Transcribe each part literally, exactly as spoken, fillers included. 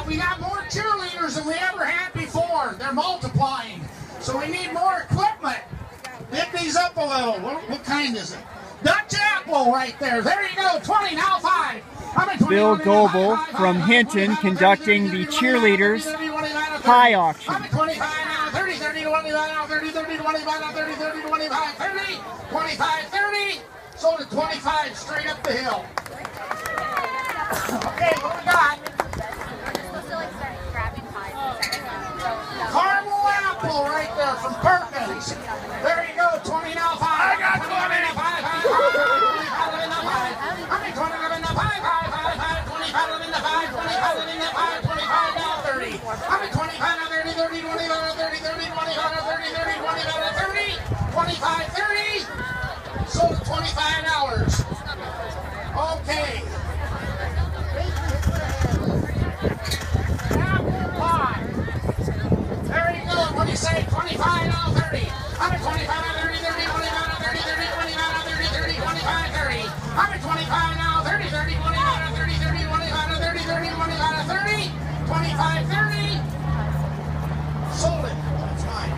got we got more cheerleaders than we ever had before. They're multiplying, so we need more equipment. Lift these up a little. What, what kind is it? Dutch apple right there. There you go. twenty now five. Bill Goebel from Hinton conducting the cheerleaders pie auction. twenty-five now, thirty, thirty, twenty-five now, thirty, thirty, twenty-five now, thirty, thirty, twenty-five, thirty, twenty-five, thirty. Sold at twenty-five straight up the hill. Okay, what we got? Caramel apple right there from Perkins. There you go, twenty now, five. I got twenty now, five, five, five, twenty-five now, five. How many twenty-five now, five, five, five, five, twenty-five now, five, twenty-five now, five, twenty-five now, thirty. How many twenty-five now, thirty, thirty, twenty-five now, thirty, thirty, twenty-five now, thirty, thirty, twenty-five now, thirty, twenty-five, thirty. Sold at twenty-five dollars. Okay. Apple pie. There you go. What do you say? twenty-five now, thirty. I'm at twenty-five now, thirty, thirty, twenty-five now, thirty, thirty, twenty-five now, thirty, thirty, twenty-five, thirty. I'm at twenty-five now, thirty, thirty, twenty-five now, thirty, thirty, twenty-five now, thirty, thirty, twenty-five now, thirty, twenty-five, thirty. Sold it. That's fine.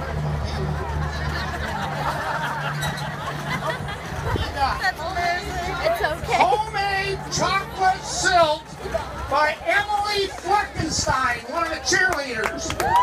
It's okay. Homemade chocolate silk by Emily Fleckenstein, one of the cheerleaders.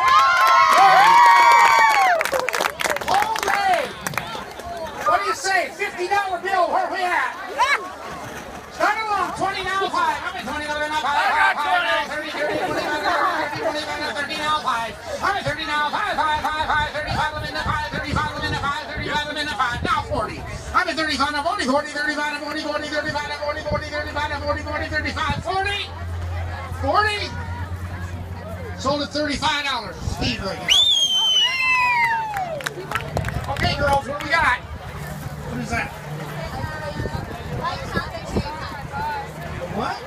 Homemade. What do you say? fifty dollar bill. Where we at? Start along. twenty now, five. I'm at twenty now, five. I got twenty. thirty, thirty, twenty-five, thirty, twenty-five, thirty now, five. I'm at thirty now, five, five, five, five, thirty-five, I'm in the five, thirty-five, I'm in the five, thirty-five, I'm in the five. Now forty. I'm at thirty-five, now forty, forty, thirty-five, forty, forty, thirty-five, forty, forty, thirty-five, forty, forty, thirty-five, forty, forty. Sold at thirty-five dollars. Steve right here. Okay, girls, what we got? What is that? What?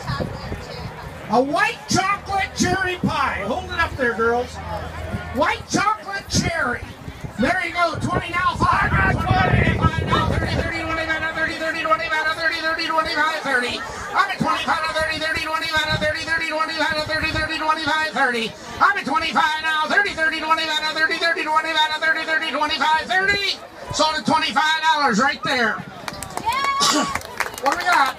A white chocolate cherry pie. Hold it up there, girls. White chocolate cherry. There you go. twenty now, five. I got twenty. twenty now, thirty, thirty, twenty-five now, thirty, thirty, twenty-five now, thirty, thirty, twenty-five, thirty. I'm at twenty-five now, thirty, thirty, twenty-five now, thirty, thirty, twenty-five now, thirty, thirty, twenty-five, thirty. I'm at twenty-five now, thirty, thirty, twenty-five now, thirty, thirty, twenty-five now, thirty, thirty, twenty-five, thirty. Sold at twenty-five dollars right there. What do we got?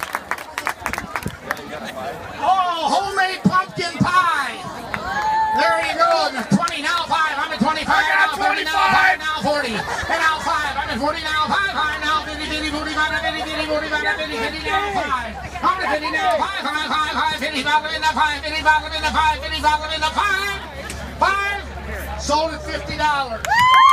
Oh, homemade pumpkin pie. There you go. twenty now, five. I'm at twenty-five now, thirty now, five now, forty. And now five. I'm at forty now, five, five now, fifty, fifty, forty-five now, fifty, fifty, forty-five now, fifty, fifty now, five. I'm at fifty now, five, five, five, five, fifty-five, I'm in the five, fifty-five, I'm in the five, fifty-five, I'm in the five, five. Sold at fifty dollars.